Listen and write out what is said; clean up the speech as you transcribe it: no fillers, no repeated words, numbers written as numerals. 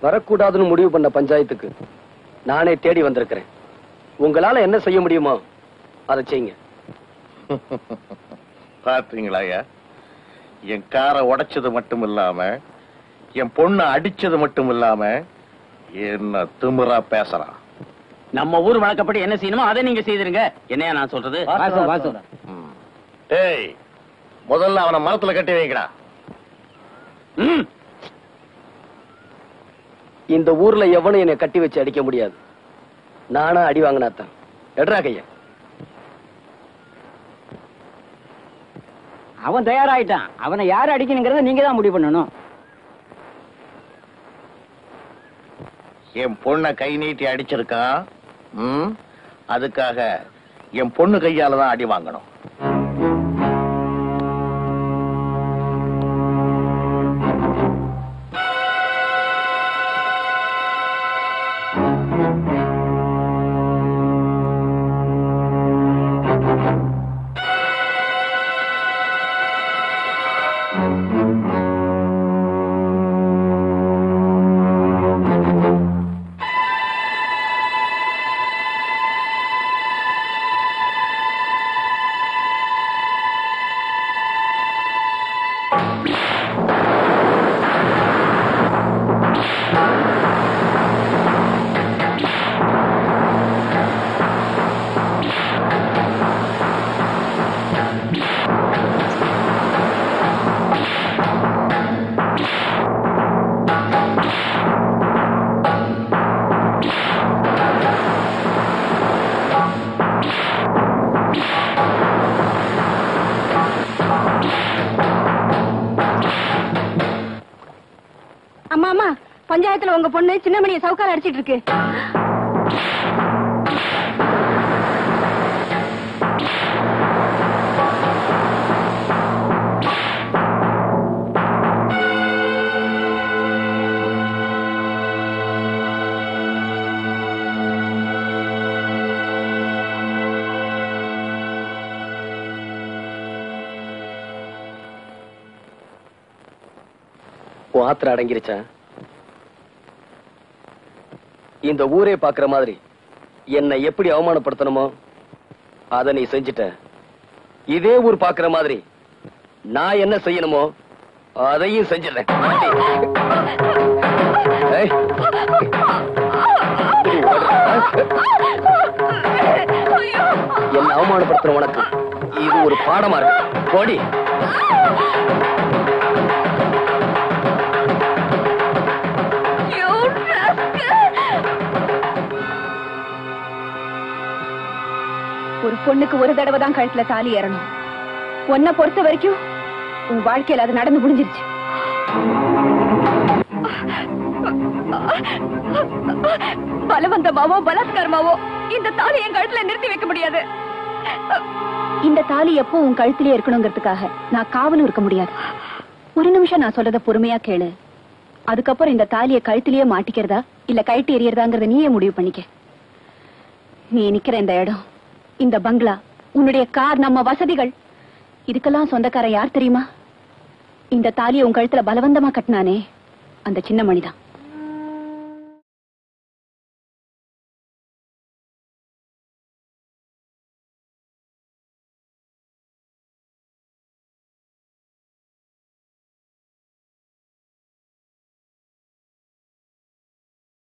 வரக்கூடாதுன்னு முடிவு பண்ண பஞ்சாயத்துக்கு நானே தேடி வந்திருக்கிறேன். உங்களால என்ன செய்ய முடியுமோ அதை செய்யுங்க. பாத்தீங்களா, என் காரை உடைச்சது மட்டும் இல்லாம என் பொண்ணு அடிச்சது மட்டும் இல்லாம என்ன திமிரா பேசுறான். நம்ம ஊர் வழக்கப்படி என்ன செய்யணுமோ அதை நீங்க செய்திருங்க. என்னையா நான் சொல்றது? ஏய், முதல்ல அவனை மரத்துல கட்டி வைக்கடா. இந்த ஊர்ல எவனும் என்னை கட்டி வச்சு அடிக்க முடியாது. நானா அடி வாங்கினாத்தான். எடுறா கைய. அவன் தயாராயிட்டான். அவனை யாரு அடிக்கணுங்கிறத நீங்க தான் முடிவு பண்ணணும். என் பொண்ணை கை நீட்டி அடிச்சிருக்கான். அதுக்காக என் பொண்ணு கையால தான் அடி வாங்கணும். பஞ்சாயத்துல உங்க பொண்ணு சின்னமணியை சவுக்கால அடிச்சிட்டு இருக்கு. ஆத்திர அடங்கிருச்சா? இந்த ஊரே பாக்குற மாதிரி என்னை எப்படி அவமானப்படுத்தணுமோ அதை நீ செஞ்சிட்ட. இதே ஊர் பாக்குற மாதிரி நான் என்ன செய்யணுமோ அதையும் செஞ்சிடறேன். என்ன அவமானப்படுத்துற உனக்கு இது ஒரு பாடமா இருக்கு. போடி. ஒரு பொண்ணுக்கு ஒரு தடவை தான் கழுத்துல தாலி ஏறணும். உன்னை பொறுத்த வரைக்கும் உன் வாழ்க்கையில அது நடந்து முடிஞ்சிருச்சு. பலவந்தமாவோ பலாத்காரமாவோ இந்த தாலி என் கழுத்துல நிறுத்தி வைக்க முடியாது. இந்த தாலி எப்போ உன் கழுத்திலே இருக்கணுங்கிறதுக்காக நான் காவலும் இருக்க முடியாது. ஒரு நிமிஷம் நான் சொல்றத பொறுமையா கேளு. அதுக்கப்புறம் இந்த தாலியை கழுத்திலேயே மாட்டிக்கிறதா இல்ல கழட்டி எறியறதாங்கிறத நீயே முடிவு பண்ணிக்க. நீ நிக்கிற இந்த இடம், இந்த பங்களா, உன்னுடைய கார், நம்ம வசதிகள், இதுக்கெல்லாம் சொந்தக்காரன் யார் தெரியுமா? இந்த தாலியை உன் கழுத்துல பலவந்தமா கட்டினானே அந்த சின்ன மணிதான்.